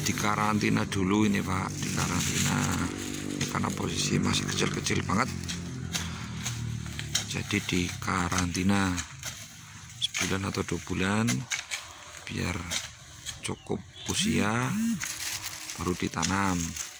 dikarantina dulu ini Pak, dikarantina ini karena posisi masih kecil-kecil banget, jadi dikarantina sebulan atau 2 bulan biar cukup usia baru ditanam.